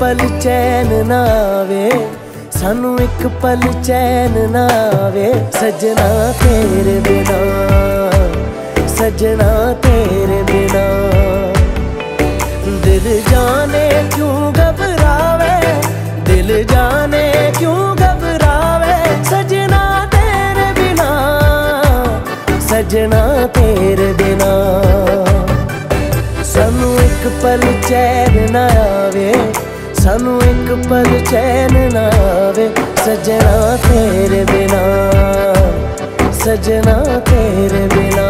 पल चैन ना आवे, सानू एक पल चैन ना आवे सजना तेरे बिना, सजना तेरे बिना। दिल जाने क्यों घबरावे, दिल जाने क्यों घबरावे सजना तेरे बिना, सजना तेरे बिना। सानू एक पल चैन ना आवे, सानू एक पल चैन ना आवे सजना तेरे बिना, सजना तेरे बिना।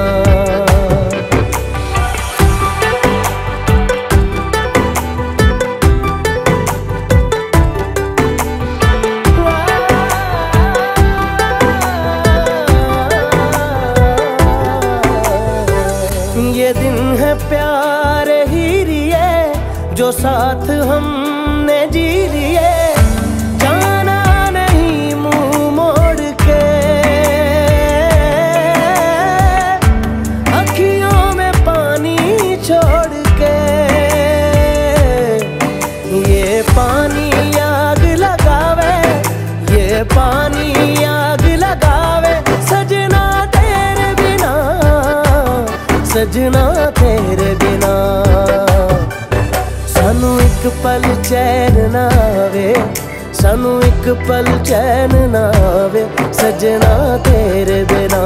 ये दिन है प्यार ही रिए जो साथ हमने जी लिए, जाना नहीं मुंह मोड़ के, अखियों में पानी छोड़ के। ये पानी आग लगावे, ये पानी आग लगावे सजना तेरे बिना, सजना तेरे बिना। सानू एक पल चैन ना आवे, सानू एक पल चैन ना आवे सजना तेरे बिना,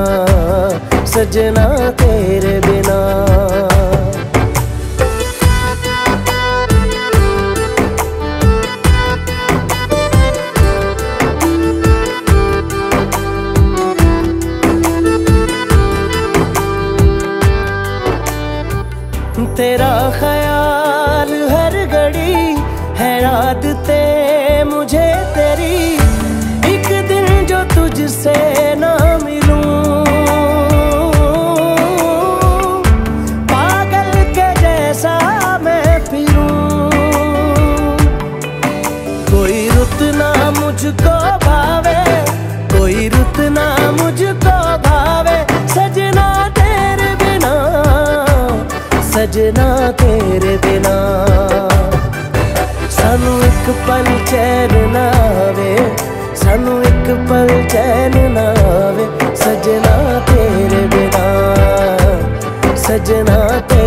सजना तेरे बिना। तेरा ख्याल हर घड़ी है आदतें मुझे तेरी, एक दिन जो तुझसे ना मिलूं पागल के जैसा मैं फिरूं। कोई रुत ना मुझको भावे, कोई रुत ना मुझको भावे सजना तेरे बिना, सजना तेरे बिना। सानू एक पल चैन ना आवे, सानू एक पल चैन ना आवे सजना तेरे बिना, सजना तेरे